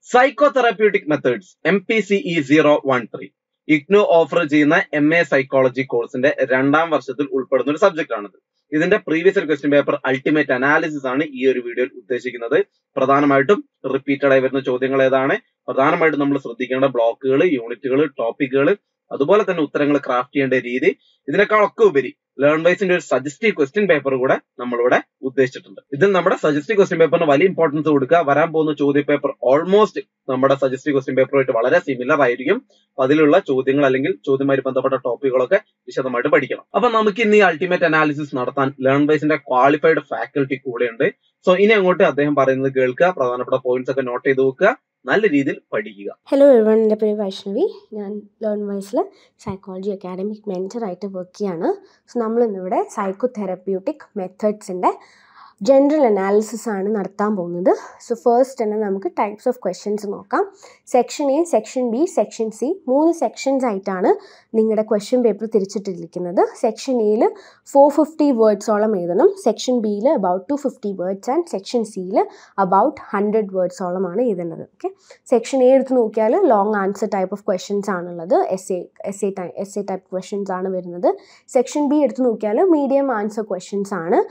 Psychotherapeutic methods MPCE 013 IGNOU offer ചെയ്യുന്ന MA psychology കോഴ്സിന്റെ 2ാം വർഷത്തിൽ ഉൾപ്പെടുന്ന ഒരു സബ്ജക്ട് ആണിത്. ഇതിന്റെ previous question paper ultimate analysis ആണ് ഈ ഒരു വീഡിയോയിൽ ഉദ്ദേശിക്കുന്നത്. പ്രധാനമായിട്ടും റിപ്പീറ്റഡ് ആയി വരുന്ന ചോദ്യങ്ങൾ ഏതാണ്, പ്രധാനമായിട്ടും നമ്മൾ ശ്രദ്ധിക്കേണ്ട ബ്ലോക്കുകൾ, യൂണിറ്റുകൾ, ടോപ്പിക്കുകൾ, അതുപോലെ തന്നെ ഉത്തരങ്ങൾ ക്രാഫ്റ്റ് ചെയ്യേണ്ട രീതി, ഇതിനേക്കാളൊക്കെ ഉപരി ലേൺ വൈസിന്റെ ഒരു സജസ്റ്റീവ് ക്വസ്റ്റ്യൻ പേപ്പർ കൂടെ നമ്മളിവിടെ ഉദ്ദേശിച്ചിട്ടുണ്ട്. ഇതിൽ നമ്മുടെ സജസ്റ്റീവ് ക്വസ്റ്റ്യൻ പേപ്പറിന് വലിയ ഇമ്പോർട്ടൻസ് കൊടുക്കുക. വരാൻ പോകുന്ന ചോദ്യ പേപ്പർ ഓൾമോസ്റ്റ് നമ്മുടെ സജസ്റ്റീവ് ക്വസ്റ്റ്യൻ പേപ്പറുമായിട്ട് വളരെ സിമിലർ ആയിരിക്കും. അപ്പൊ അതിലുള്ള ചോദ്യങ്ങൾ അല്ലെങ്കിൽ ചോദ്യവുമായി ബന്ധപ്പെട്ട ടോപ്പിക്കുകളൊക്കെ വിശദമായിട്ട് പഠിക്കണം. അപ്പൊ നമുക്ക് ഇന്ന് ഈ അൾട്ടിമേറ്റ് അനാലിസിസ് നടത്താൻ ലേൺ വൈസിന്റെ ക്വാളിഫൈഡ് ഫാക്കൽറ്റി കൂടെയുണ്ട്. സോ ഇനി അങ്ങോട്ട് അദ്ദേഹം പറയുന്നത് കേൾക്കുക, പ്രധാനപ്പെട്ട പോയിന്റ്സ് ഒക്കെ നോട്ട് ചെയ്ത് വെക്കുക, നല്ല രീതിയിൽ പഠിക്കുക. ഹലോ എവരിവൺ, എൻ്റെ പേര് വൈഷ്ണവി. ഞാൻ ലേൺ വൈസിൽ സൈക്കോളജി അക്കാഡമിക് മെൻറ്ററായിട്ട് വർക്ക് ചെയ്യാണ്. സോ നമ്മളിന്നിവിടെ സൈക്കോ തെറാപ്യൂട്ടിക് മെത്തേഡ്സിൻ്റെ ജനറൽ അനാലിസിസ് ആണ് നടത്താൻ പോകുന്നത്. സോ ഫസ്റ്റ് തന്നെ നമുക്ക് ടൈപ്സ് ഓഫ് ക്വസ്റ്റ്യൻസ് നോക്കാം. Section A, section B, section C, 3 sections ആയിട്ടാണ് നിങ്ങളുടെ ക്വസ്റ്റ്യൻ പേപ്പർ തിരിച്ചിട്ടിരിക്കുന്നത്. സെക്ഷൻ എയിൽ 450 വേർഡ്സോളം എഴുതണം, സെക്ഷൻ ബിയിൽ അബൌട്ട് 250 വേർഡ്സ് ആൻഡ് സെക്ഷൻ സിയിൽ അബൌട്ട് 100 വേർഡ്സോളമാണ് എഴുതേണ്ടത്. ഓക്കെ, സെക്ഷൻ എ എടുത്ത് നോക്കിയാൽ long answer type of questions ആണുള്ളത്, എസ് എ ടൈപ്പ് ക്വസ്റ്റ്യൻസ് ആണ് വരുന്നത്. സെക്ഷൻ ബി എടുത്ത് നോക്കിയാൽ മീഡിയം ആൻസർ ക്വസ്റ്റ്യൻസ് ആണ്.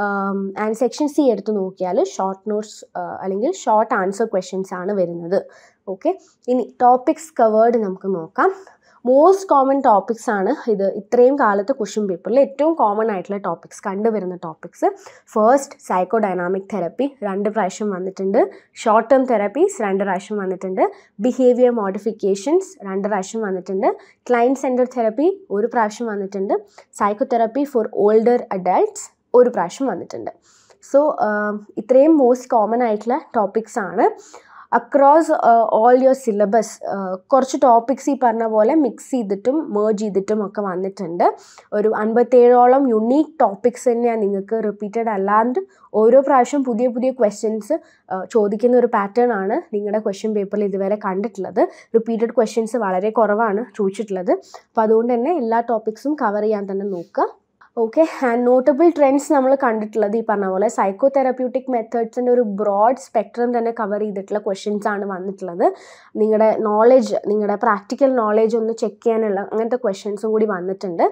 ആൻഡ് സെക്ഷൻ സി എടുത്ത് നോക്കിയാൽ ഷോർട്ട് നോട്ട്സ് അല്ലെങ്കിൽ ഷോർട്ട് ആൻസർ ക്വസ്റ്റ്യൻസ് ആണ് വരുന്നത്. ഓക്കെ, ഇനി ടോപ്പിക്സ് കവേർഡ് നമുക്ക് നോക്കാം. മോസ്റ്റ് കോമൺ ടോപ്പിക്സ് ആണ് ഇത്. ഇത്രയും കാലത്ത് ക്വസ്റ്റ്യൻ പേപ്പറിൽ ഏറ്റവും കോമൺ ആയിട്ടുള്ള ടോപ്പിക്സ്, കണ്ടുവരുന്ന topics. First psycho dynamic therapy 2 പ്രാവശ്യം വന്നിട്ടുണ്ട്. ഷോർട്ട് ടേം തെറപ്പീസ് 2 പ്രാവശ്യം വന്നിട്ടുണ്ട്. ബിഹേവിയർ മോഡിഫിക്കേഷൻസ് 2 പ്രാവശ്യം വന്നിട്ടുണ്ട്. ക്ലയൻറ്റ് സെൻറ്റർ തെറപ്പി 1 പ്രാവശ്യം വന്നിട്ടുണ്ട്. Psycho therapy for older adults 1 പ്രാവശ്യം വന്നിട്ടുണ്ട്. സോ ഇത്രയും മോസ്റ്റ് കോമൺ ആയിട്ടുള്ള ടോപ്പിക്സ് ആണ്. അക്രോസ് ഓൾ യുവർ സിലബസ് കുറച്ച് ടോപ്പിക്സ് ഈ പറഞ്ഞ പോലെ മിക്സ് ചെയ്തിട്ടും മേർജ് ചെയ്തിട്ടും ഒക്കെ വന്നിട്ടുണ്ട്. ഒരു 57ഓളം യുണീക്ക് ടോപ്പിക്സ് തന്നെയാണ് നിങ്ങൾക്ക് റിപ്പീറ്റഡ് അല്ലാണ്ട് ഓരോ പ്രാവശ്യം പുതിയ പുതിയ ക്വസ്റ്റ്യൻസ് ചോദിക്കുന്ന ഒരു പാറ്റേൺ ആണ് നിങ്ങളുടെ ക്വസ്റ്റ്യൻ പേപ്പറിൽ ഇതുവരെ കണ്ടിട്ടുള്ളത്. റിപ്പീറ്റഡ് ക്വസ്റ്റ്യൻസ് വളരെ കുറവാണ് ചോദിച്ചിട്ടുള്ളത്. അപ്പോൾ അതുകൊണ്ട് തന്നെ എല്ലാ ടോപ്പിക്സും കവർ ചെയ്യാൻ തന്നെ നോക്കുക. ഓക്കെ, ആൻഡ് നോട്ടബിൾ ട്രെൻഡ്സ് നമ്മൾ കണ്ടിട്ടുള്ളത് ഈ പറഞ്ഞ പോലെ സൈക്കോ തെറാപ്യൂട്ടിക് മെത്തേഡ്സിൻ്റെ ഒരു ബ്രോഡ് സ്പെക്ട്രം തന്നെ കവർ ചെയ്തിട്ടുള്ള ക്വസ്റ്റ്യൻസ് ആണ് വന്നിട്ടുള്ളത്. നിങ്ങളുടെ നോളേജ്, നിങ്ങളുടെ പ്രാക്ടിക്കൽ നോളേജ് ഒന്ന് ചെക്ക് ചെയ്യാനുള്ള അങ്ങനത്തെ ക്വസ്റ്റ്യൻസും കൂടി വന്നിട്ടുണ്ട്.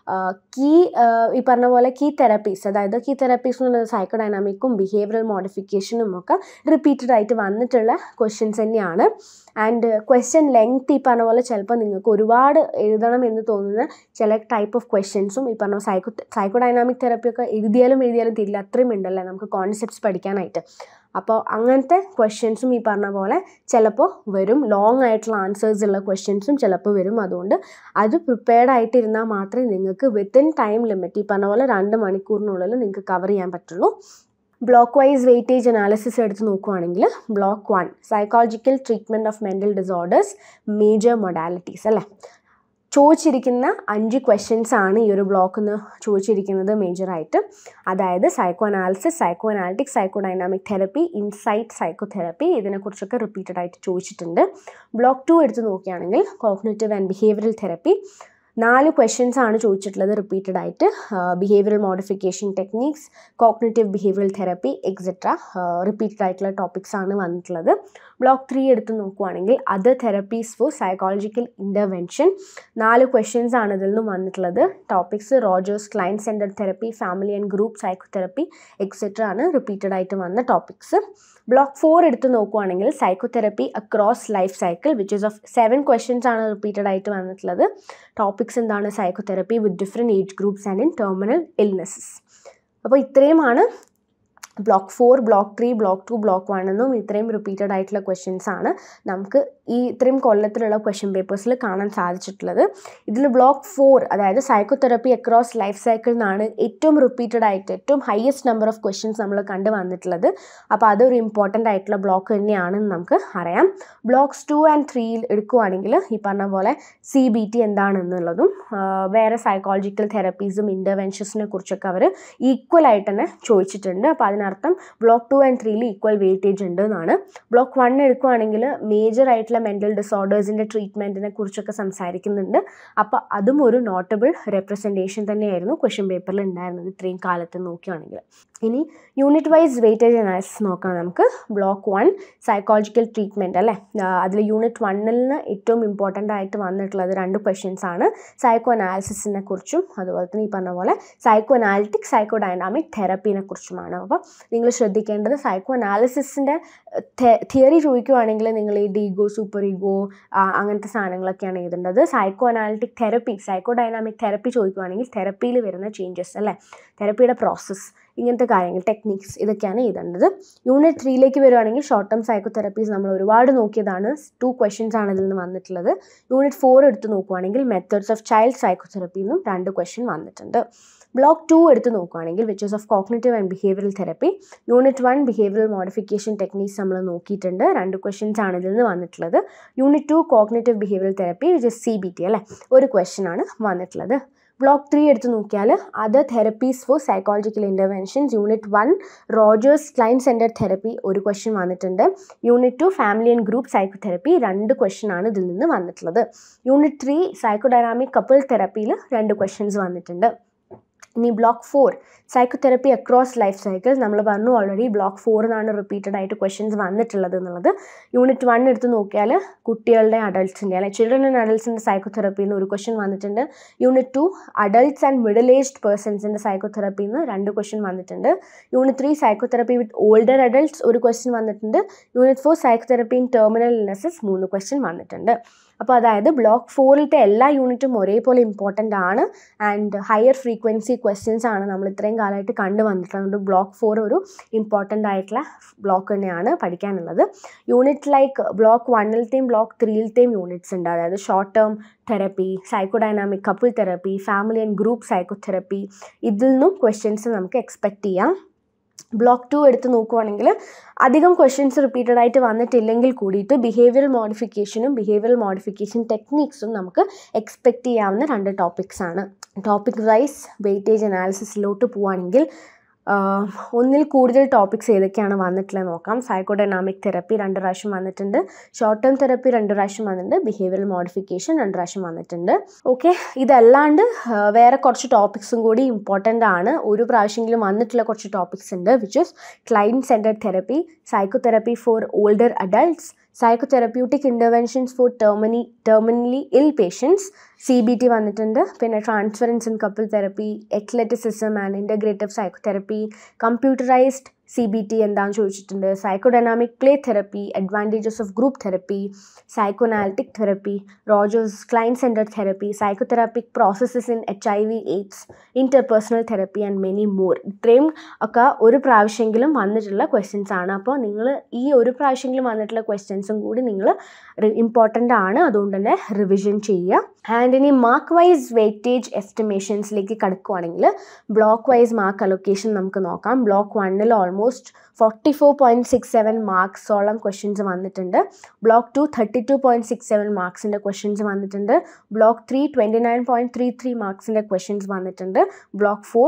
ഈ പറഞ്ഞ പോലെ കീ തെറാപ്പീസ്, അതായത് കീ തെറാപ്പീസ് എന്ന് പറയുന്നത് സൈക്കോ ഡൈനാമിക്കും ബിഹേവിയറൽ മോഡിഫിക്കേഷനും ഒക്കെ റിപ്പീറ്റഡ് ആയിട്ട് വന്നിട്ടുള്ള ക്വസ്റ്റ്യൻസ് തന്നെയാണ്. ആൻഡ് ക്വസ്റ്റ്യൻ ലെങ്ത് ഈ പറഞ്ഞ പോലെ ചിലപ്പോൾ നിങ്ങൾക്ക് ഒരുപാട് എഴുതണം എന്ന് തോന്നുന്ന ചില ടൈപ്പ് ഓഫ് ക്വസ്റ്റ്യൻസും ഈ പറഞ്ഞ സൈക്കോ ഡൈനാമിക് തെറാപ്പിയൊക്കെ എഴുതിയാലും തിരില്ല, അത്രയും ഉണ്ടല്ലേ നമുക്ക് കോൺസെപ്റ്റ്സ് പഠിക്കാനായിട്ട്. അപ്പോൾ അങ്ങനത്തെ ക്വസ്റ്റ്യൻസും ഈ പറഞ്ഞ പോലെ ചിലപ്പോൾ വരും. ലോങ് ആയിട്ടുള്ള ആൻസേഴ്സ് ഉള്ള ക്വസ്റ്റ്യൻസും ചിലപ്പോൾ വരും. അതുകൊണ്ട് അത് പ്രിപ്പയർഡ് ആയിട്ടിരുന്നാൽ മാത്രമേ നിങ്ങൾക്ക് വിത്തിൻ ടൈം ലിമിറ്റ് ഈ പറഞ്ഞ പോലെ 2 മണിക്കൂറിനുള്ളിൽ നിങ്ങൾക്ക് കവർ ചെയ്യാൻ പറ്റുള്ളൂ. ബ്ലോക്ക് വൈസ് വെയിറ്റേജ് അനാലിസിസ് എടുത്ത് നോക്കുകയാണെങ്കിൽ block 1 psychological treatment of mental disorders major modalities അല്ലേ, ചോദിച്ചിരിക്കുന്ന 5 ക്വസ്റ്റ്യൻസ് ആണ് ഈ ഒരു ബ്ലോക്കിൽ നിന്ന് ചോദിച്ചിരിക്കുന്നത് മേജറായിട്ട്. അതായത് psychoanalysis, psychoanalytics, psycho dynamic therapy, insight psychotherapy, ഇതിനെക്കുറിച്ചൊക്കെ റിപ്പീറ്റഡ് ആയിട്ട് ചോദിച്ചിട്ടുണ്ട്. ബ്ലോക്ക് 2 എടുത്ത് നോക്കുകയാണെങ്കിൽ cognitive and behavioural therapy 4 questions ആണ് ചോദിച്ചിട്ടുള്ളത് റിപ്പീറ്റഡ് ആയിട്ട്. Behavioural modification techniques, cognitive behavioural therapy etcetera repeated ആയിട്ടുള്ള ടോപ്പിക്സ് ആണ് വന്നിട്ടുള്ളത്. ബ്ലോക്ക് 3 എടുത്ത് നോക്കുകയാണെങ്കിൽ other therapies for psychological intervention 4 questions ആണ് ഇതിൽ നിന്നും വന്നിട്ടുള്ളത്. Topics Rogers client centre therapy, family and group psychotherapy etcetera ആണ് റിപ്പീറ്റഡ് ആയിട്ട് വന്ന ടോപ്പിക്സ്. ബ്ലോക്ക് 4 എടുത്ത് നോക്കുകയാണെങ്കിൽ psychotherapy across life cycle which is of 7 questions ആണ് റിപ്പീറ്റഡ് ആയിട്ട് വന്നിട്ടുള്ളത്. ടോപ്പിക്സ് എന്താണ് psychotherapy with different age groups and in terminal illnesses. അപ്പോൾ ഇത്രയുമാണ് ബ്ലോക്ക് 4, ബ്ലോക്ക് 3, ബ്ലോക്ക് 2, ബ്ലോക്ക് 1 എന്നും ഇത്രയും റിപ്പീറ്റഡ് ആയിട്ടുള്ള ക്വസ്റ്റ്യൻസ് ആണ് നമുക്ക് ഈ ഇത്രയും കൊല്ലത്തിലുള്ള ക്വസ്റ്റ്യൻ പേപ്പേഴ്സിൽ കാണാൻ സാധിച്ചിട്ടുള്ളത്. ഇതിൽ ബ്ലോക്ക് 4 അതായത് psychotherapy across life cycle എന്നാണ് ഏറ്റവും റിപ്പീറ്റഡ് ആയിട്ട് ഏറ്റവും ഹയസ്റ്റ് നമ്പർ ഓഫ് ക്വസ്റ്റ്യൻസ് നമ്മൾ കണ്ടു വന്നിട്ടുള്ളത്. അപ്പോൾ അതൊരു ഇമ്പോർട്ടൻ്റ് ആയിട്ടുള്ള ബ്ലോക്ക് തന്നെയാണെന്ന് നമുക്ക് അറിയാം. ബ്ലോക്സ് 2 and 3 എടുക്കുകയാണെങ്കിൽ ഈ പറഞ്ഞ പോലെ CBT എന്താണെന്നുള്ളതും വേറെ സൈക്കോളജിക്കൽ തെറപ്പീസും ഇൻ്റർവെൻഷൻസിനെ കുറിച്ചൊക്കെ അവർ ഈക്വൽ ആയിട്ട് തന്നെ ചോദിച്ചിട്ടുണ്ട്. അപ്പോൾ അതിനർത്ഥം ബ്ലോക്ക് 2 and 3 ഈക്വൽ വെയിറ്റേജ് ഉണ്ട് എന്നാണ്. ബ്ലോക്ക് 1 എടുക്കുകയാണെങ്കിൽ മേജർ ആയിട്ടുള്ള മെൻ്റൽ ഡിസോർഡേഴ്സിൻ്റെ ട്രീറ്റ്മെൻറ്റിനെ കുറിച്ചൊക്കെ സംസാരിക്കുന്നുണ്ട്. അപ്പോൾ അതും ഒരു നോട്ടബിൾ റെപ്രസെൻറ്റേഷൻ തന്നെയായിരുന്നു ക്വസ്റ്റ്യൻ പേപ്പറിൽ ഉണ്ടായിരുന്നത് ഇത്രയും കാലത്ത് നോക്കുകയാണെങ്കിൽ. ഇനി യൂണിറ്റ് വൈസ് വെയിറ്റേജ് അനാലിസിസ് നോക്കാം നമുക്ക്. ബ്ലോക്ക് 1 സൈക്കോളജിക്കൽ ട്രീറ്റ്മെൻറ്റ് അല്ലേ. അതിൽ യൂണിറ്റ് 1-ൽ നിന്ന് ഏറ്റവും ഇമ്പോർട്ടൻ്റ് ആയിട്ട് വന്നിട്ടുള്ളത് 2 ക്വസ്റ്റ്യൻസ് ആണ്. സൈക്കോ അനാലിസിസിനെ കുറിച്ചും അതുപോലെ തന്നെ ഈ പറഞ്ഞ പോലെ സൈക്കോ അനാലിറ്റിക് സൈക്കോ ഡൈനാമിക് തെറപ്പീനെ കുറിച്ചുമാണ്. അപ്പോൾ നിങ്ങൾ ശ്രദ്ധിക്കേണ്ടത് സൈക്കോ അനാലിസിസിൻ്റെ തിയറി ചോദിക്കുകയാണെങ്കിൽ നിങ്ങൾ ഈ ഡീഗോ സൂപ്പർ ഈഗോ അങ്ങനത്തെ സാധനങ്ങളൊക്കെയാണ് എഴുതേണ്ടത്. Psychoanalytic therapy psycho dynamic therapy ചോദിക്കുകയാണെങ്കിൽ തെറപ്പിയിൽ വരുന്ന ചേഞ്ചസ് അല്ലേ, തെറപ്പിയുടെ പ്രോസസ്സ്, ഇങ്ങനത്തെ കാര്യങ്ങൾ, ടെക്നിക്സ്, ഇതൊക്കെയാണ് എഴുതേണ്ടത്. യൂണിറ്റ് 3ലേക്ക് വരുവാണെങ്കിൽ ഷോർട്ട് ടേം സൈക്കോ തെറപ്പീസ് നമ്മൾ ഒരുപാട് നോക്കിയതാണ്. 2 ക്വസ്റ്റ്യൻസ് ആണ് ഇതിൽ നിന്ന് വന്നിട്ടുള്ളത്. യൂണിറ്റ് 4 എടുത്ത് നോക്കുകയാണെങ്കിൽ മെത്തേഡ്സ് ഓഫ് ചൈൽഡ് സൈക്കോ തെറപ്പിയിൽ നിന്നും 2 ക്വസ്റ്റ്യൻ വന്നിട്ടുണ്ട്. ബ്ലോക്ക് 2 എടുത്ത് നോക്കുകയാണെങ്കിൽ which is of cognitive and behavioural therapy. Unit 1 behavioural modification techniques നമ്മൾ നോക്കിയിട്ടുണ്ട്. 2 ക്വസ്റ്റ്യൻസ് ആണ് ഇതിൽ നിന്ന് വന്നിട്ടുള്ളത്. Unit 2 cognitive behavioural therapy which is CBT അല്ലേ, ഒരു ക്വസ്റ്റ്യൻ ആണ് വന്നിട്ടുള്ളത്. ബ്ലോക്ക് 3 എടുത്ത് നോക്കിയാൽ other therapies for psychological interventions. Unit 1 Rogers client centred therapy ഒരു ക്വസ്റ്റ്യൻ വന്നിട്ടുണ്ട്. Unit 2 family and group psychotherapy 2 question ആണ് ഇതിൽ നിന്ന് വന്നിട്ടുള്ളത്. യൂണിറ്റ് 3 സൈക്കോ ഡൈനാമിക് കപ്പിൾ തെറപ്പിയിൽ 2 ക്വസ്റ്റ്യൻസ് വന്നിട്ടുണ്ട്. ഇനി block 4 psychotherapy across life cycle. നമ്മൾ പറഞ്ഞു ഓൾറെഡി ബ്ലോക്ക് 4 എന്നാണ് റിപ്പീറ്റഡ് ആയിട്ട് ക്വസ്റ്റ്യൻസ് വന്നിട്ടുള്ളത് എന്നുള്ളത്. യൂണിറ്റ് 1 എടുത്ത് നോക്കിയാൽ കുട്ടികളുടെ അഡൾട്ട്സിൻ്റെ അല്ലെ ചിൽഡ്രൻ ആൻഡ് അഡൾട്ട്സിൻ്റെ സൈക്കോ തെറപ്പിയിൽ നിന്ന് ഒരു ക്വസ്റ്റ്യൻ വന്നിട്ടുണ്ട്. Unit 2 adults and middle aged പേഴ്സൺസിൻ്റെ സൈക്കോ തെറപ്പിയിൽ നിന്ന് 2 ക്വസ്റ്റ്യൻ വന്നിട്ടുണ്ട്. Unit 3 psychotherapy with older adults ഒരു ക്വസ്റ്റ്യൻ വന്നിട്ടുണ്ട്. Unit 4 psychotherapy in terminal illnesses 3 question വന്നിട്ടുണ്ട്. അപ്പോൾ അതായത് ബ്ലോക്ക് 4-ത്തെ എല്ലാ യൂണിറ്റും ഒരേപോലെ ഇമ്പോർട്ടൻ്റ് ആണ് ആൻഡ് ഹയർ ഫ്രീക്വൻസി ക്വസ്റ്റ്യൻസ് ആണ് നമ്മൾ ഇത്രയും കാലമായിട്ട് കണ്ടു വന്നിട്ടുള്ളത്. അതുകൊണ്ട് ബ്ലോക്ക് 4 ഒരു ഇമ്പോർട്ടൻ്റ് ആയിട്ടുള്ള ബ്ലോക്ക് തന്നെയാണ് പഠിക്കാനുള്ളത്. യൂണിറ്റ് ലൈക്ക് ബ്ലോക്ക് 1-ലെയും ബ്ലോക്ക് 3-ലെയും യൂണിറ്റ്സ് ഉണ്ട്. അതായത് short term therapy, psychodynamic couple therapy, family and group psychotherapy, ഇതിൽ നിന്നും ക്വസ്റ്റ്യൻസ് നമുക്ക് എക്സ്പെക്റ്റ് ചെയ്യാം. ബ്ലോക്ക് 2 എടുത്ത് നോക്കുവാണെങ്കിൽ അധികം ക്വസ്റ്റ്യൻസ് റിപ്പീറ്റഡ് ആയിട്ട് വന്നിട്ടില്ലെങ്കിൽ കൂടിയിട്ട് ബിഹേവിയറൽ മോഡിഫിക്കേഷനും ബിഹേവിയറൽ മോഡിഫിക്കേഷൻ ടെക്നിക്സും നമുക്ക് എക്സ്പെക്റ്റ് ചെയ്യാവുന്ന 2 ടോപ്പിക്സ് ആണ്. ടോപ്പിക് വൈസ് വെയിറ്റേജ് അനാലിസിസിലോട്ട് പോവുകയാണെങ്കിൽ ഒന്നിൽ കൂടുതൽ ടോപ്പിക്സ് ഏതൊക്കെയാണ് വന്നിട്ടുള്ളത് നോക്കാം. സൈക്കോ ഡൈനാമിക് തെറപ്പി 2 പ്രാവശ്യം വന്നിട്ടുണ്ട്. ഷോർട്ട് ടേം തെറപ്പി 2 പ്രാവശ്യം വന്നിട്ടുണ്ട്. ബിഹേവിയറൽ മോഡിഫിക്കേഷൻ 2 പ്രാവശ്യം വന്നിട്ടുണ്ട്. ഓക്കെ, ഇതല്ലാണ്ട് വേറെ കുറച്ച് ടോപ്പിക്സും കൂടി ഇമ്പോർട്ടൻ്റ് ആണ്. ഒരു പ്രാവശ്യമെങ്കിലും വന്നിട്ടുള്ള കുറച്ച് ടോപ്പിക്സ് ഉണ്ട് which is client centred therapy, psycho therapy for older adults, psychotherapeutic interventions for terminally ill patients, CBT വന്നിട്ടുണ്ട്. പിന്നെ transference in couple therapy, eclecticism and integrative psychotherapy, computerised CBT എന്താണെന്ന് ചോദിച്ചിട്ടുണ്ട്. Psychodynamic play therapy, advantages of group therapy, psychoanalytic therapy, Rogers client centred therapy, psychotherapic processes in HIV AIDS, interpersonal therapy and many more. ഇത്രയും ഒക്കെ ഒരു പ്രാവശ്യമെങ്കിലും വന്നിട്ടുള്ള questions ആണ്. അപ്പോൾ നിങ്ങൾ ഈ ഒരു പ്രാവശ്യമെങ്കിലും വന്നിട്ടുള്ള ക്വസ്റ്റ്യൻസും കൂടി നിങ്ങൾ ഇമ്പോർട്ടൻ്റ് ആണ്, അതുകൊണ്ട് തന്നെ റിവിഷൻ ചെയ്യുക. ആൻഡ് ഇനി മാർക്ക് വൈസ് വെയിറ്റേജ് എസ്റ്റിമേഷൻസിലേക്ക് കടക്കുകയാണെങ്കിൽ ബ്ലോക്ക് വൈസ് മാർക്ക് അലൊക്കേഷൻ നമുക്ക് നോക്കാം. ബ്ലോക്ക് 1-ൽ ഓൾമോസ്റ്റ് 44.67 മാർക്സോളം ക്വസ്റ്റ്യൻസ് വന്നിട്ടുണ്ട്. ബ്ലോക്ക് 2 32.67 മാർക്സിൻ്റെ ക്വസ്റ്റ്യൻസ് വന്നിട്ടുണ്ട്. ബ്ലോക്ക് 3 29.33 മാർക്സിൻ്റെ ക്വസ്റ്റ്യൻസ് വന്നിട്ടുണ്ട്. ബ്ലോക്ക് 4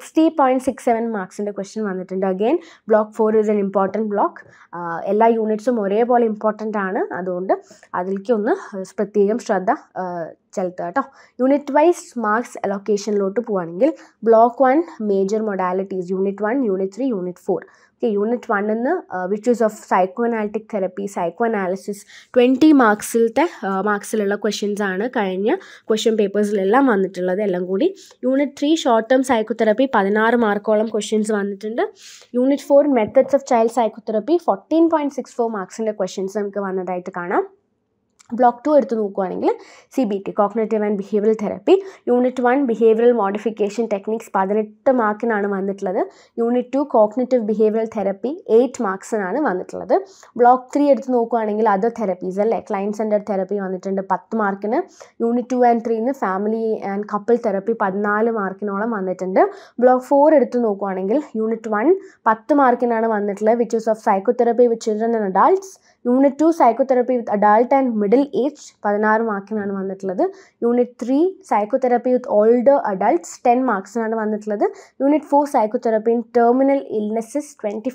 60.67 മാർക്സിൻ്റെ ക്വസ്റ്റ്യൻ വന്നിട്ടുണ്ട്. Again block 4 is an important block. എല്ലാ യൂണിറ്റ്സും ഒരേപോലെ ഇമ്പോർട്ടൻ്റ് ആണ്, അതുകൊണ്ട് അതിലേക്ക് ഒന്ന് പ്രത്യേകം ശ്രദ്ധ ചെലുത്തുക കേട്ടോ. യൂണിറ്റ് വൈസ് മാർക്സ് അലൊക്കേഷനിലോട്ട് പോവുകയാണെങ്കിൽ block 1 major modalities, unit 1, unit 3, unit 4. Okay, unit 1-ന്ന് which is of psychoanalytic therapy, psychoanalysis 20 മാർക്സിലുള്ള ക്വസ്റ്റ്യൻസ് ആണ് കഴിഞ്ഞ ക്വസ്റ്റ്യൻ പേപ്പേഴ്സിലെല്ലാം വന്നിട്ടുള്ളത് എല്ലാം കൂടി. Unit 3 short term psychotherapy 16 മാർക്കോളം ക്വസ്റ്റ്യൻസ് വന്നിട്ടുണ്ട്. Unit 4 methods of child psychotherapy 14.64 മാർക്സിൻ്റെ ക്വസ്റ്റ്യൻസ് നമുക്ക് വന്നതായിട്ട് കാണാം. ബ്ലോക്ക് 2 എടുത്ത് നോക്കുകയാണെങ്കിൽ CBT cognitive and behavioural therapy, unit 1 behavioural modification techniques 18 മാർക്കിനാണ് വന്നിട്ടുള്ളത്. യൂണിറ്റ് 2 കോഗ്നിറ്റീവ് ബിഹേവിയറൽ തെറപ്പി 8 മാർക്സിനാണ് വന്നിട്ടുള്ളത്. ബ്ലോക്ക് 3 എടുത്ത് നോക്കുകയാണെങ്കിൽ അതർ തെറപ്പീസ് അല്ലേ, ക്ലൈൻറ്റ് സെൻറ്റർഡ് തെറപ്പി വന്നിട്ടുണ്ട് 10 മാർക്കിന്. Unit 2 and 3 family and couple therapy 14 മാർക്കിനോളം വന്നിട്ടുണ്ട്. ബ്ലോക്ക് 4 എടുത്ത് നോക്കുകയാണെങ്കിൽ യൂണിറ്റ് 1 10 മാർക്കിനാണ് വന്നിട്ടുള്ളത് which is of psychotherapy with children and adults. Unit 2 psychotherapy with adult and middle age 16 മാർക്കിനാണ് വന്നിട്ടുള്ളത്. Unit 3 psychotherapy with older adults 10 മാർക്സിനാണ് വന്നിട്ടുള്ളത്. Unit 4 psychotherapy in terminal illnesses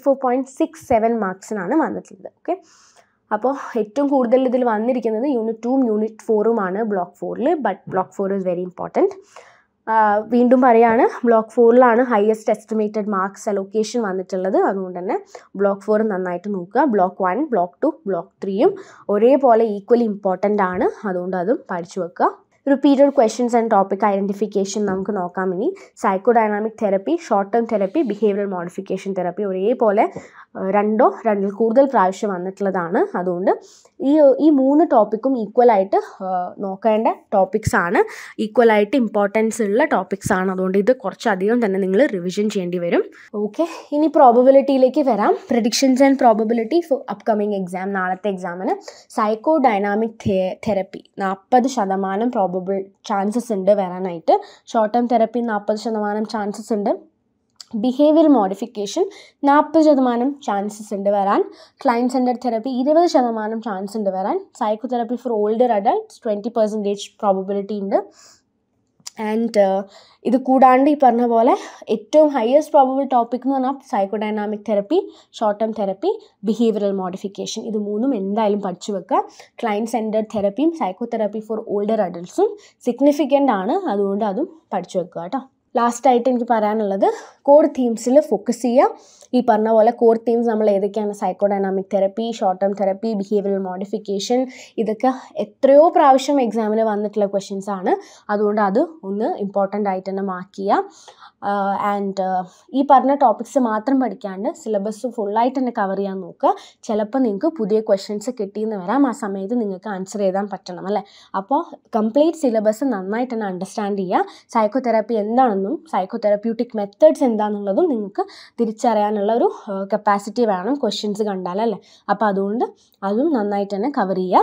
24.67 മാർക്സിനാണ് വന്നിട്ടുള്ളത്. ഓക്കെ, അപ്പോൾ ഏറ്റവും കൂടുതൽ ഇതിൽ വന്നിരിക്കുന്നത് യൂണിറ്റ് 2ഉം യൂണിറ്റ് 4ഉമാണ് ബ്ലോക്ക് 4-ൽ. But block 4 is very important. വീണ്ടും പറയാണ്, ബ്ലോക്ക് 4ലാണ് ഹയസ്റ്റ് എസ്റ്റിമേറ്റഡ് മാർക്സ് അലൊക്കേഷൻ വന്നിട്ടുള്ളത്. അതുകൊണ്ട് തന്നെ ബ്ലോക്ക് 4 നന്നായിട്ട് നോക്കുക. ബ്ലോക്ക് 1, ബ്ലോക്ക് 2, ബ്ലോക്ക് 3യും ഒരേപോലെ ഈക്വലി ഇമ്പോർട്ടൻ്റ് ആണ്. അതുകൊണ്ട് അതും പഠിച്ചു വെക്കുക. Repeated questions and topic identification നമുക്ക് നോക്കാം. ഇനി psycho dynamic therapy, short term therapy, behavioural modification therapy ഒരേപോലെ രണ്ടിൽ കൂടുതൽ പ്രാവശ്യം വന്നിട്ടുള്ളതാണ്. അതുകൊണ്ട് ഈ 3 ടോപ്പിക്കും ഈക്വലായിട്ട് നോക്കേണ്ട ടോപ്പിക്സ് ആണ്, ഈക്വലായിട്ട് ഇമ്പോർട്ടൻസ് ഉള്ള ടോപ്പിക്സ് ആണ്. അതുകൊണ്ട് ഇത് കുറച്ചധികം തന്നെ നിങ്ങൾ റിവിഷൻ ചെയ്യേണ്ടി വരും. ഓക്കെ, ഇനി പ്രോബബിലിറ്റിയിലേക്ക് വരാം. Predictions and probability for upcoming exam. നാളത്തെ എക്സാമിന് psycho dynamic therapy 40% probable chances ഉണ്ട് വരാനായിട്ട്. ഷോർട്ട് ടേം തെറപ്പി 40% ചാൻസസ് ഉണ്ട്. ബിഹേവിയർ മോഡിഫിക്കേഷൻ 40% ചാൻസസ് ഉണ്ട് വരാൻ. ക്ലയൻറ്റ് സെൻറ്റർഡ് തെറപ്പി 20% ചാൻസ് ഉണ്ട് വരാൻ. Psycho therapy for older adults 20% probability ഉണ്ട്. ആൻഡ് ഇത് കൂടാണ്ട് ഈ പറഞ്ഞ പോലെ ഏറ്റവും ഹയസ്റ്റ് പ്രോബബിൾ ടോപ്പിക് എന്ന് പറഞ്ഞാൽ psycho dynamic therapy, short term therapy, behavioural modification. ഇത് 3ഉം എന്തായാലും പഠിച്ചു വെക്കുക. ക്ലയൻറ്റ് സെൻറ്റർഡ് തെറപ്പിയും സൈക്കോ തെറപ്പി ഫോർ ഓൾഡർ അഡൾട്ട്സും സിഗ്നിഫിക്കൻ്റ് ആണ്. അതുകൊണ്ട് അതും പഠിച്ചു വെക്കുക കേട്ടോ. ലാസ്റ്റായിട്ട് എനിക്ക് പറയാനുള്ളത് കോർ തീംസിൽ ഫോക്കസ് ചെയ്യുക. ഈ പറഞ്ഞ പോലെ കോർ തീംസ് നമ്മൾ ഏതൊക്കെയാണ്? Psycho dynamic therapy, short term therapy, behavioural modification. ഇതൊക്കെ എത്രയോ പ്രാവശ്യം എക്സാമിന് വന്നിട്ടുള്ള ക്വസ്റ്റ്യൻസ് ആണ്. അതുകൊണ്ട് അത് ഒന്ന് ഇമ്പോർട്ടൻ്റ് ആയിട്ട് തന്നെ മാർക്ക് ചെയ്യുക. ആൻഡ് ഈ പറഞ്ഞ ടോപ്പിക്സ് മാത്രം പഠിക്കാണ്ട് സിലബസ് ഫുള്ളായിട്ട് തന്നെ കവർ ചെയ്യാൻ നോക്കുക. ചിലപ്പോൾ നിങ്ങൾക്ക് പുതിയ ക്വസ്റ്റ്യൻസ് കിട്ടിയെന്ന് വരാം. ആ സമയത്ത് നിങ്ങൾക്ക് ആൻസർ ചെയ്താൻ പറ്റണം അല്ലേ. അപ്പോൾ കംപ്ലീറ്റ് സിലബസ് നന്നായിട്ട് തന്നെ അണ്ടർസ്റ്റാൻഡ് ചെയ്യുക. സൈക്കോ തെറപ്പി എന്താണെന്നും സൈക്കോ തെറപ്യൂട്ടിക് മെത്തേഡ്സ് എന്താണെന്നുള്ളതും നിങ്ങൾക്ക് തിരിച്ചറിയാനുള്ള ഒരു കപ്പാസിറ്റി വേണം ക്വസ്റ്റ്യൻസ് കണ്ടാലല്ലേ. അപ്പോൾ അതുകൊണ്ട് അതും നന്നായിട്ട് തന്നെ കവർ ചെയ്യുക.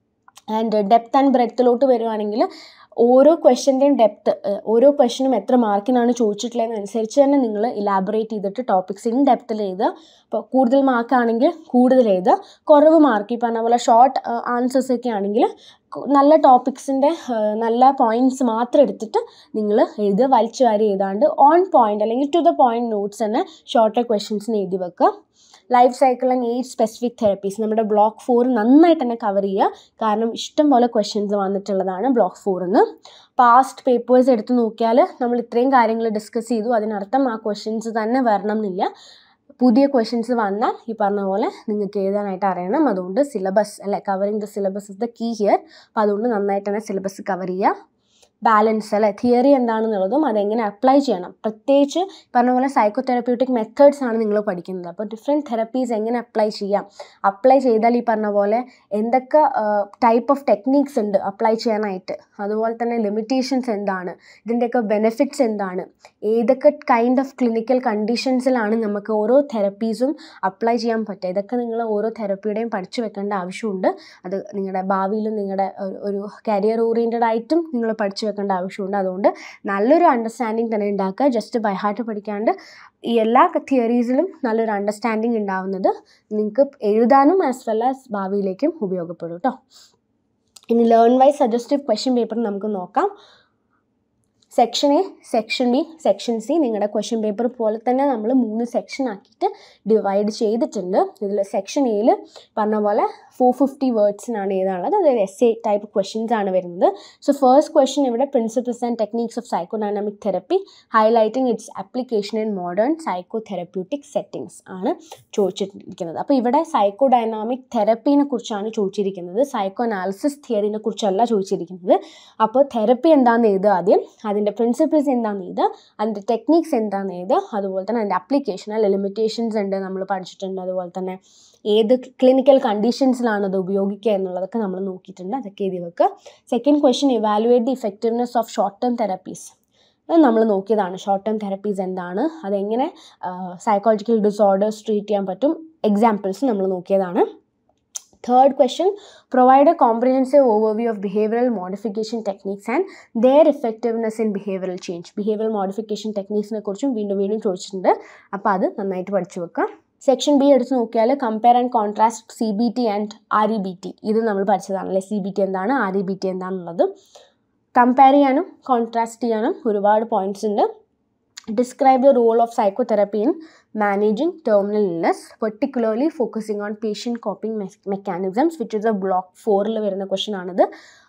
ആൻഡ് ഡെപ്ത് ആൻഡ് ബ്രെഡ്ത്തിലോട്ട് വരുവാണെങ്കിൽ ഓരോ ക്വസ്റ്റ്യൻ്റെയും ഡെപ്ത്ത്, ഓരോ ക്വസ്റ്റ്യനും എത്ര മാർക്കിനാണ് ചോദിച്ചിട്ടുള്ളതെന്നനുസരിച്ച് തന്നെ നിങ്ങൾ ഇലാബറേറ്റ് ചെയ്തിട്ട് ടോപ്പിക്സ് ഇൻ ഡെപ്തിൽ എഴുതുക. ഇപ്പോൾ കൂടുതൽ മാർക്കാണെങ്കിൽ കൂടുതൽ എഴുതുക. കുറവ് മാർക്ക് ഈ പറഞ്ഞ പോലെ ഷോർട്ട് ആൻസേഴ്സ് ഒക്കെ ആണെങ്കിൽ നല്ല ടോപ്പിക്സിൻ്റെ നല്ല പോയിൻറ്റ്സ് മാത്രം എടുത്തിട്ട് നിങ്ങൾ എഴുതുക. വലിച്ചു വാരി എഴുതാണ്ട് ഓൺ പോയിൻ്റ് അല്ലെങ്കിൽ ടു ദ പോയിൻ്റ് നോട്ട്സ് തന്നെ ഷോർട്ടർ ക്വസ്റ്റ്യൻസിന് എഴുതി വെക്കുക. Life cycle and age specific therapies നമ്മുടെ ബ്ലോക്ക് 4 നന്നായിട്ട് തന്നെ കവർ ചെയ്യുക. കാരണം ഇഷ്ടം പോലെ ക്വസ്റ്റ്യൻസ് വന്നിട്ടുള്ളതാണ് ബ്ലോക്ക് 4-ന്ന്. പാസ്റ്റ് പേപ്പേഴ്സ് എടുത്ത് നോക്കിയാൽ നമ്മൾ ഇത്രയും കാര്യങ്ങൾ ഡിസ്കസ് ചെയ്തു. അതിനർത്ഥം ആ ക്വസ്റ്റ്യൻസ് തന്നെ വരണം എന്നില്ല. പുതിയ ക്വസ്റ്റ്യൻസ് വന്നാൽ ഈ പറഞ്ഞ പോലെ നിങ്ങൾക്ക് എഴുതാനായിട്ട് അറിയണം. അതുകൊണ്ട് സിലബസ് അല്ലേ, covering the syllabus is the key here. അപ്പോൾ അതുകൊണ്ട് നന്നായിട്ട് തന്നെ സിലബസ് കവർ ചെയ്യുക. ബാലൻസ് അല്ലേ, തിയറി എന്താണെന്നുള്ളതും അതെങ്ങനെ അപ്ലൈ ചെയ്യണം. പ്രത്യേകിച്ച് പറഞ്ഞ പോലെ സൈക്കോ തെറപ്യൂട്ടിക് മെത്തേഡ്സ് ആണ് നിങ്ങൾ പഠിക്കുന്നത്. അപ്പോൾ ഡിഫറെൻറ്റ് തെറപ്പീസ് എങ്ങനെ അപ്ലൈ ചെയ്യാം, അപ്ലൈ ചെയ്താൽ ഈ പറഞ്ഞ പോലെ എന്തൊക്കെ ടൈപ്പ് ഓഫ് ടെക്നീക്സ് ഉണ്ട് അപ്ലൈ ചെയ്യാനായിട്ട്, അതുപോലെ തന്നെ ലിമിറ്റേഷൻസ് എന്താണ്, ഇതിൻ്റെയൊക്കെ ബെനിഫിറ്റ്സ് എന്താണ്, ഏതൊക്കെ കൈൻഡ് ഓഫ് ക്ലിനിക്കൽ കണ്ടീഷൻസിലാണ് നമുക്ക് ഓരോ തെറപ്പീസും അപ്ലൈ ചെയ്യാൻ പറ്റുക, ഇതൊക്കെ നിങ്ങൾ ഓരോ തെറപ്പിയുടെയും പഠിച്ചു വെക്കേണ്ട ആവശ്യമുണ്ട്. അത് നിങ്ങളുടെ ഭാവിയിലും നിങ്ങളുടെ ഒരു കരിയർ ഓറിയൻറ്റഡ് ആയിട്ടും നിങ്ങൾ പഠിച്ചു വെക്കേണ്ട ആവശ്യമുണ്ട്. അതുകൊണ്ട് നല്ലൊരു അണ്ടർസ്റ്റാൻഡിങ് തന്നെ ഉണ്ടാക്കുക. ജസ്റ്റ് ബൈ ഹാർട്ട് പഠിക്കാണ്ട് ഈ എല്ലാ തിയറീസിലും നല്ലൊരു അണ്ടർസ്റ്റാൻഡിങ് ഉണ്ടാവുന്നത് നിങ്ങൾക്ക് എഴുതാനും ആസ് വെൽ ആസ് ഭാവിയിലേക്കും ഉപയോഗപ്പെടും കേട്ടോ. ഇനി learn wise suggestive question paper നമുക്ക് നോക്കാം. Section A, section B, section C നിങ്ങളുടെ ക്വസ്റ്റ്യൻ പേപ്പർ പോലെ തന്നെ നമ്മൾ 3 സെക്ഷൻ ആക്കിയിട്ട് ഡിവൈഡ് ചെയ്തിട്ടുണ്ട്. ഇതിൽ സെക്ഷൻ എയിൽ പറഞ്ഞ പോലെ 450 വേർഡ്സിനാണ് എഴുതാനുള്ളത്. അതായത് എസ്സേ ടൈപ്പ് ക്വസ്റ്റ്യൻസ് ആണ് വരുന്നത്. സോ ഫസ്റ്റ് ക്വസ്റ്റ്യൻ ഇവിടെ principles and techniques of psycho dynamic therapy highlighting its application in modern psycho therapeutic settings ആണ് ചോദിച്ചിരിക്കുന്നത്. അപ്പോൾ ഇവിടെ സൈക്കോ ഡൈനാമിക് തെറപ്പീനെ കുറിച്ചാണ് ചോദിച്ചിരിക്കുന്നത്, സൈക്കോ അനാലിസിസ് തിയറിനെ കുറിച്ചല്ല ചോദിച്ചിരിക്കുന്നത്. അപ്പോൾ തെറപ്പി എന്താണെന്ന് എഴുതുക ആദ്യം, അതിൻ്റെ പ്രിൻസിപ്പിൾസ് എന്താണെന്ന് എഴുതുക, അതിൻ്റെ ടെക്നിക്സ് എന്താണെന്ന് എഴുതുക, അതുപോലെ തന്നെ അതിൻ്റെ ആപ്ലിക്കേഷൻ അല്ലെ ലിമിറ്റേഷൻസ് ഉണ്ട് നമ്മൾ പഠിച്ചിട്ടുണ്ട്, അതുപോലെ തന്നെ ഏത് ക്ലിനിക്കൽ കണ്ടീഷൻസിലാണ് അത് ഉപയോഗിക്കുക എന്നുള്ളതൊക്കെ നമ്മൾ നോക്കിയിട്ടുണ്ട്, അതൊക്കെ എഴുതി വെക്കുക. Second question evaluate the effectiveness of short term therapies. അത് നമ്മൾ നോക്കിയതാണ്. ഷോർട്ട് ടേം തെറപ്പീസ് എന്താണ്, അതെങ്ങനെ സൈക്കോളജിക്കൽ ഡിസോർഡേഴ്സ് ട്രീറ്റ് ചെയ്യാൻ പറ്റും, എക്സാമ്പിൾസ് നമ്മൾ നോക്കിയതാണ്. Third question, provide a comprehensive overview of behavioral modification techniques and their effectiveness in behavioral change. Behavioral modification techniques നെ കുറിച്ചും വീണ്ടും ചോദിച്ചിട്ടുണ്ട്. അപ്പോൾ അത് നന്നായിട്ട് പഠിച്ചു വെക്കാം. സെക്ഷൻ ബി എടുത്ത് നോക്കിയാൽ compare and contrast CBT and REBT. ഇത് നമ്മൾ പഠിച്ചതാണല്ലേ, CBT എന്താണ് REBT എന്താണെന്നുള്ളത്. കമ്പയർ ചെയ്യാനും കോൺട്രാസ്റ്റ് ചെയ്യാനും ഒരുപാട് പോയിന്റ്സ് ഉണ്ട്. Describe the role of psychotherapy in managing terminal illness, particularly focusing on patient coping mechanisms, which is a block 4-ൽ വരുന്ന ക്വസ്റ്റ്യൻ ആണിത്.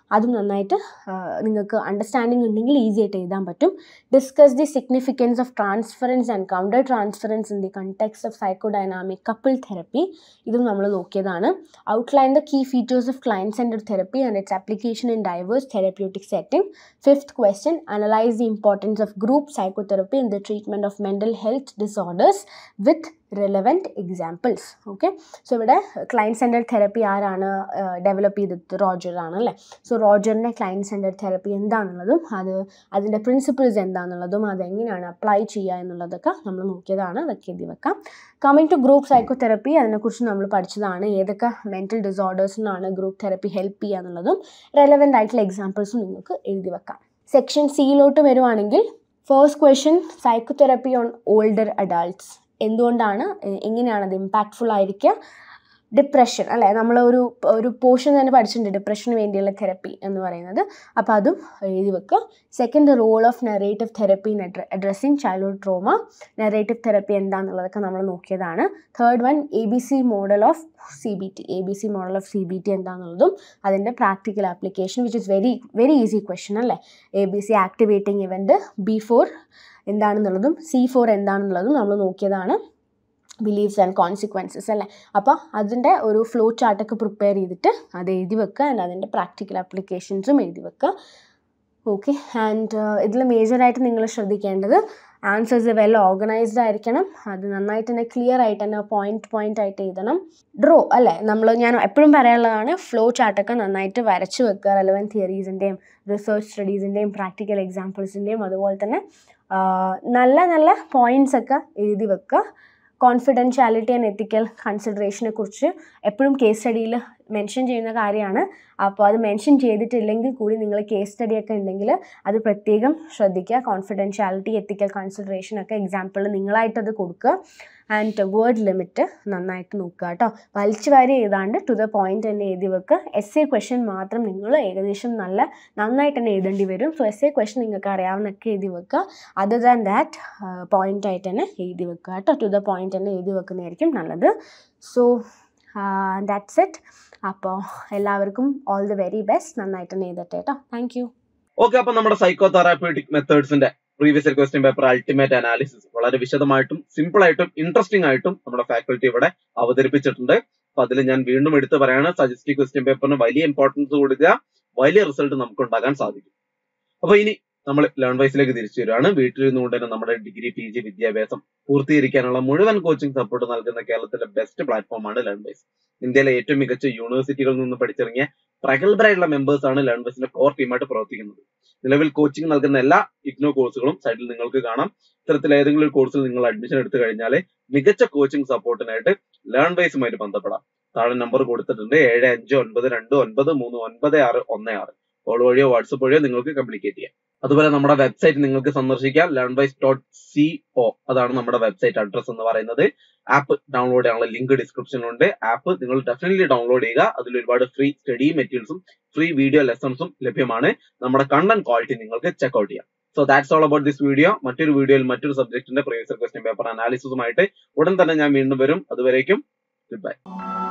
അതും നന്നായിട്ട് നിങ്ങൾക്ക് അണ്ടർസ്റ്റാൻഡിങ് ഉണ്ടെങ്കിൽ ഈസി ആയിട്ട് എഴുതാൻ പറ്റും. Discuss the significance of transference and counter transference in the context of psychodynamic couple therapy, ഇതും നമ്മൾ നോക്കിയതാണ്. Outline the key features of client centred therapy and its application in diverse therapeutic setting. Fifth question, analyse the importance of group psychotherapy in the treatment of mental health disorders with relevant examples. Okay, so ഇവിടെ client centred therapy ആരാണ് develop ചെയ്തത്? Roger ആണല്ലേ. So റോജറിൻ്റെ client centred therapy എന്താണെന്നുള്ളതും അതിൻ്റെ principles എന്താണെന്നുള്ളതും അതെങ്ങനെയാണ് apply ചെയ്യുക എന്നുള്ളതൊക്കെ നമ്മൾ നോക്കിയതാണ്. അതൊക്കെ എഴുതി വെക്കാം. കമ്മിങ് ടു ഗ്രൂപ്പ് സൈക്കോതെറപ്പി, അതിനെക്കുറിച്ച് നമ്മൾ പഠിച്ചതാണ്. ഏതൊക്കെ മെൻ്റൽ ഡിസോർഡേഴ്സിനാണ് ഗ്രൂപ്പ് തെറപ്പി ഹെൽപ്പ് ചെയ്യുക എന്നുള്ളതും റെലവൻ്റ് ആയിട്ടുള്ള എക്സാമ്പിൾസും നിങ്ങൾക്ക് എഴുതി വെക്കാം. സെക്ഷൻ സിയിലോട്ട് വരുവാണെങ്കിൽ first question, psychotherapy on older adults. എന്തുകൊണ്ടാണ്, എങ്ങനെയാണ് അത് ഇമ്പാക്ട്ഫുൾ ആയിരിക്കുക? ഡിപ്രഷൻ അല്ലേ, നമ്മൾ ഒരു പോർഷൻ തന്നെ പഠിച്ചിട്ടുണ്ട് ഡിപ്രഷന് വേണ്ടിയുള്ള തെറപ്പി എന്ന് പറയുന്നത്. അപ്പോൾ അതും എഴുതി വെക്കുക. Second, role of narrative therapy in addressing childhood trauma. Narrative therapy എന്താണെന്നുള്ളതൊക്കെ നമ്മൾ നോക്കിയതാണ്. Third one, ABC model of CBT. ABC model of CBT എന്താണെന്നുള്ളതും അതിൻ്റെ practical application, which is very easy question അല്ലേ. ABC ആക്ടിവേറ്റിംഗ് ഇവൻറ്റ്, B4 എന്താണെന്നുള്ളതും C4 എന്താണെന്നുള്ളതും നമ്മൾ നോക്കിയതാണ്. ബിലീഫ്സ് ആൻഡ് കോൺസിക്വൻസസ് അല്ലേ. അപ്പോൾ അതിൻ്റെ ഒരു ഫ്ലോ ചാർട്ടൊക്കെ പ്രിപ്പയർ ചെയ്തിട്ട് അത് എഴുതി വെക്കുക. ആൻഡ് അതിൻ്റെ പ്രാക്ടിക്കൽ ആപ്ലിക്കേഷൻസും എഴുതി വെക്കുക. ഓക്കെ, ആൻഡ് ഇതിൽ മേജറായിട്ട് നിങ്ങൾ ശ്രദ്ധിക്കേണ്ടത് ആൻസേഴ്സ് വെൽ ഓർഗനൈസ്ഡ് ആയിരിക്കണം. അത് നന്നായിട്ട് തന്നെ ക്ലിയർ ആയിട്ട് തന്നെ പോയിന്റ് ആയിട്ട് എഴുതണം. ഡ്രോ അല്ലേ, ഞാൻ എപ്പോഴും പറയാനുള്ളതാണ്, ഫ്ലോ ചാർട്ടൊക്കെ നന്നായിട്ട് വരച്ച് വെക്കുക. റെലവൻറ്റ് തിയറീസിൻ്റെയും റിസർച്ച് സ്റ്റഡീസിൻ്റെയും പ്രാക്ടിക്കൽ എക്സാമ്പിൾസിൻ്റെയും അതുപോലെ തന്നെ നല്ല നല്ല പോയിൻറ്റ്സ് ഒക്കെ എഴുതി വെക്കുക. കോൺഫിഡൻഷ്യാലിറ്റി ആൻഡ് എത്തിക്കൽ കൺസിഡറേഷനെ കുറിച്ച് എപ്പോഴും കേസ് സ്റ്റഡിയിൽ മെൻഷൻ ചെയ്യുന്ന കാര്യമാണ്. അപ്പോൾ അത് മെൻഷൻ ചെയ്തിട്ടില്ലെങ്കിൽ കൂടി നിങ്ങൾ കേസ് സ്റ്റഡിയൊക്കെ ഉണ്ടെങ്കിൽ അത് പ്രത്യേകം ശ്രദ്ധിക്കുക. കോൺഫിഡൻഷ്യാലിറ്റി, എത്തിക്കൽ കൺസിഡറേഷൻ ഒക്കെ എക്സാമ്പിൾ നിങ്ങളായിട്ടത് കൊടുക്കുക. ആൻഡ് വേർഡ് ലിമിറ്റ് നന്നായിട്ട് നോക്കുക കേട്ടോ. വലിച്ചു വാരി എഴുതാണ്ട് ടു ദ പോയിന്റ് തന്നെ എഴുതി വെക്കുക. essay ക്വസ്റ്റ്യൻ മാത്രം നിങ്ങൾ ഏകദേശം നന്നായിട്ട് തന്നെ എഴുതേണ്ടി വരും. സോ essay ക്വസ്റ്റ്യൻ നിങ്ങൾക്ക് അറിയാവുന്നൊക്കെ എഴുതി വെക്കുക. അതർ ദാൻ ദാറ്റ് പോയിൻ്റായിട്ട് തന്നെ എഴുതി വെക്കുക കേട്ടോ. ടു ദ പോയിന്റ് തന്നെ എഴുതി വെക്കുന്നതായിരിക്കും നല്ലത്. So that's it. അപ്പോൾ എല്ലാവർക്കും ഓൾ ദി വെരി ബെസ്റ്റ്. നന്നായിട്ട് തന്നെ എഴുതട്ടെ കേട്ടോ. Thank you. ഓക്കെ, അപ്പോൾ നമ്മുടെ സൈക്കോ തെറാപ്യൂട്ടിക് മെത്തേഡ്സിന്റെ previous year question paper ultimate analysis വളരെ വിശദമായിട്ടും സിമ്പിൾ ആയിട്ടും ഇൻട്രസ്റ്റിംഗ് ആയിട്ടും നമ്മുടെ ഫാക്കൽറ്റി ഇവിടെ അവതരിപ്പിച്ചിട്ടുണ്ട്. അപ്പൊ അതിൽ ഞാൻ വീണ്ടും എടുത്തു പറയാണ്, സജസ്റ്റീവ് ക്വസ്റ്റ്യൻ പേപ്പറിന് വലിയ ഇമ്പോർട്ടൻസ് കൊടുക്കുക, വലിയ റിസൾട്ട് നമുക്ക് ഉണ്ടാക്കാൻ സാധിക്കും. അപ്പൊ ഇനി നമ്മൾ ലേൺ വൈസിലേക്ക് തിരിച്ചു വരുവാണ്. വീട്ടിലിരുന്നുകൊണ്ട് തന്നെ നമ്മുടെ ഡിഗ്രി PG വിദ്യാഭ്യാസം പൂർത്തീകരിക്കാനുള്ള മുഴുവൻ കോച്ചിങ് സപ്പോർട്ട് നൽകുന്ന കേരളത്തിലെ ബെസ്റ്റ് പ്ലാറ്റ്ഫോമാണ് ലേൺ വൈസ്. ഇന്ത്യയിലെ ഏറ്റവും മികച്ച യൂണിവേഴ്സിറ്റികളിൽ നിന്ന് പഠിച്ചിറങ്ങിയ പ്രഗത്ഭരായിട്ടുള്ള മെമ്പേഴ്സ് ആണ് ലേൺ വൈസിന്റെ കോർ ടീമായിട്ട് പ്രവർത്തിക്കുന്നത്. നിലവിൽ കോച്ചിങ് നൽകുന്ന എല്ലാ ഇഗ്നോ കോഴ്സുകളും സൈഡിൽ നിങ്ങൾക്ക് കാണാം. ഇത്തരത്തിൽ ഏതെങ്കിലും ഒരു കോഴ്സിൽ നിങ്ങൾ അഡ്മിഷൻ എടുത്തു കഴിഞ്ഞാൽ മികച്ച കോച്ചിങ് സപ്പോർട്ടിനായിട്ട് ലേൺ വൈസുമായിട്ട് ബന്ധപ്പെടാം. താഴെ നമ്പർ കൊടുത്തിട്ടുണ്ട് 7592293916. കോൾ വഴിയോ വാട്സപ്പ് വഴിയോ നിങ്ങൾക്ക് കമ്മ്യൂണിക്കേറ്റ് ചെയ്യാം. അതുപോലെ നമ്മുടെ വെബ്സൈറ്റ് നിങ്ങൾക്ക് സന്ദർശിക്കാം, learnwise.co. അതാണ് നമ്മുടെ വെബ്സൈറ്റ് അഡ്രസ് എന്ന് പറയുന്നത്. ആപ്പ് ഡൗൺലോഡ് ചെയ്യാനുള്ള ലിങ്ക് ഡിസ്ക്രിപ്ഷനിലുണ്ട്. ആപ്പ് നിങ്ങൾ ഡെഫിനറ്റ്ലി ഡൗൺലോഡ് ചെയ്യുക. അതിൽ ഒരുപാട് ഫ്രീ സ്റ്റഡി മെറ്റീരിയൽസും ഫ്രീ വീഡിയോ ലെസൺസും ലഭ്യമാണ്. നമ്മുടെ കണ്ടന്റ് ക്വാളിറ്റി നിങ്ങൾക്ക് ചെക്ക്ഔട്ട് ചെയ്യാം. So that's all about this video. മറ്റൊരു വീഡിയോയിൽ മറ്റൊരു സബ്ജക്റ്റിന്റെ പ്രീവിയസ് ക്വസ്റ്റ്യൻ പേപ്പർ അനാലിസിസുമായിട്ട് ഉടൻ തന്നെ ഞാൻ വീണ്ടും വരും. അതുവരേക്കും ഗുഡ് ബൈ.